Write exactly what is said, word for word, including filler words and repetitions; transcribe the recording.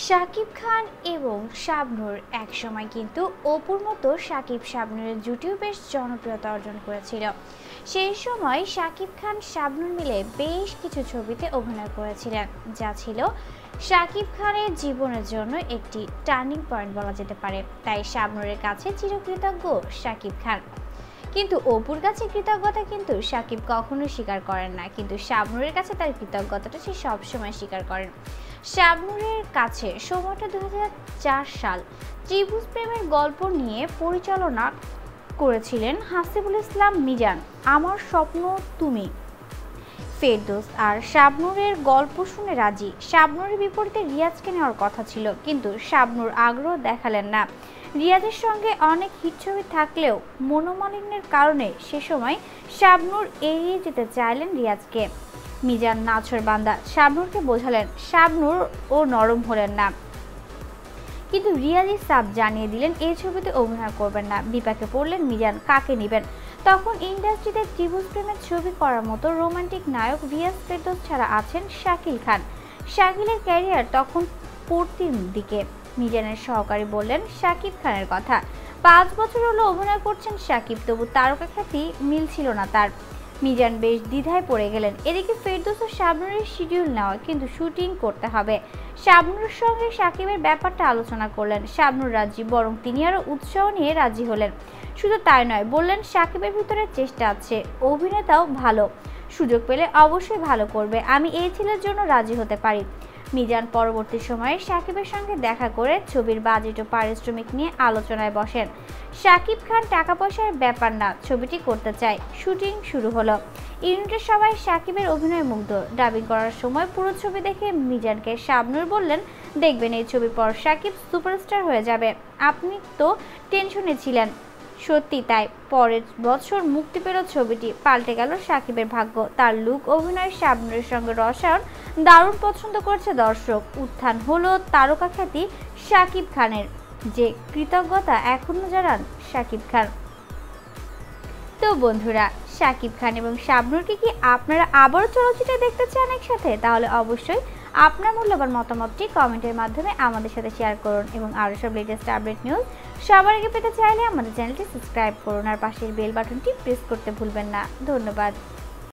শাকিব খান এবং শাবনূর একসময় কিন্তু অপুর মতো শাকিব শাবনূরের জুটিও বেশ জনপ্রিয়তা অর্জন করেছিল। সেই সময় শাকিব খান শাবনূর মিলে বেশ কিছু ছবিতে অভিনয় করেছিলেন, যা ছিল শাকিব খানের জীবনের জন্য একটি টার্নিং পয়েন্ট বলা যেতে পারে। তাই শাবনূরের কাছে চিরকৃতজ্ঞ শাকিব খান। কিন্তু অপুর কাছে কৃতজ্ঞতা কিন্তু শাকিব কখনো স্বীকার করেন না, কিন্তু শাবনূরের কাছে তার কৃতজ্ঞতাটা সে সবসময় স্বীকার করেন। শাবনূরের কাছে সময়টা দু হাজার চার সাল ত্রিভুজ প্রেমের গল্প নিয়ে পরিচালনা করেছিলেন হাসিবুল ইসলাম মিজান। আমার স্বপ্ন তুমি। ফেরদৌস আর শাবনূরের গল্প শুনে রাজি। শাবনূরের বিপরীতে রিয়াজকে নেওয়ার কথা ছিল, কিন্তু শাবনূর আগ্রহ দেখালেন না। রিয়াজের সঙ্গে অনেক হিট ছবি থাকলেও মনোমালিন্যের কারণে সে সময় শাবনূর এড়িয়ে যেতে চাইলেন রিয়াজকে। মিজান নাছর বান্দা শাবনূরকে বোঝালেন, শাবনূর ও নরম হলেন না, কিন্তু রিয়াজই সাব জানিয়ে দিলেন এই ছবিতে অভিনয় করবেন না। বিপাকে পড়লেন মিজান, কাকে নেবেন? তখন ইন্ডাস্ট্রিতে ত্রিভুজ প্রেমের ছবি করার মতো রোমান্টিক নায়ক রিয়াজ ফেরদৌস ছাড়া আছেন শাকিল খান। শাকিলের ক্যারিয়ার তখন পড়তির দিকে। মিজানের সহকারী বললেন শাকিব খানের কথা। পাঁচ বছর হলো অভিনয় করছেন শাকিব, তবু তারকা খ্যাতি মিলছিল না তার। মিজান বেশ দ্বিধায় পড়ে গেলেন। এদিকে ফেরদৌস ও শাবনূরের শিডিউল নেওয়া, কিন্তু শুটিং করতে হবে। শাবনূরের সঙ্গে শাকিবের ব্যাপারটা আলোচনা করলেন। শাবনূর রাজি, বরং তিনি আরও উৎসাহ নিয়ে রাজি হলেন। শুধু তাই নয়, বললেন শাকিবের ভিতরে চেষ্টা আছে, অভিনেতাও ভালো, সুযোগ পেলে অবশ্যই ভালো করবে, আমি এই ছেলের জন্য রাজি হতে পারি। মিজান পরবর্তী সময়ে শাকিবের সঙ্গে দেখা করে ছবির বাজেট ও পারিশ্রমিক নিয়ে আলোচনায় বসেন। শাকিব খান টাকা পয়সার ব্যাপার না, ছবিটি করতে চায়। শুটিং শুরু হলো। ইউনিটের সবাই শাকিবের অভিনয় মুগ্ধ। ডাবিং করার সময় পুরো ছবি দেখে মিজানকে শাবনূর বললেন, দেখবেন এই ছবির পর শাকিব সুপারস্টার হয়ে যাবে, আপনি তো টেনশনে ছিলেন। সত্যি তাই, পরের বছর মুক্তি পেল ছবিটি। পাল্টে গেল শাকিবের ভাগ্য। তার লুক, অভিনয়, শাবনূরের সঙ্গে রসায়ন দারুণ পছন্দ করছে দর্শক। উত্থান হলো তারকা খ্যাতি শাকিব খানের, যে কৃতজ্ঞতা এখনো জানান শাকিব খান। তো বন্ধুরা, শাকিব খান এবং শাবনূরকে কি আপনারা আবারও চলচ্চিত্রে দেখতে চান একসাথে? তাহলে অবশ্যই আপনার মূল্যবান মতামতটি কমেন্টের মাধ্যমে আমাদের সাথে শেয়ার করুন, এবং আরও সব লেটেস্ট আপডেট নিউজ সবার আগে পেতে চাইলে আমাদের চ্যানেলটি সাবস্ক্রাইব করুন আর পাশের বেল বাটনটি প্রেস করতে ভুলবেন না। ধন্যবাদ।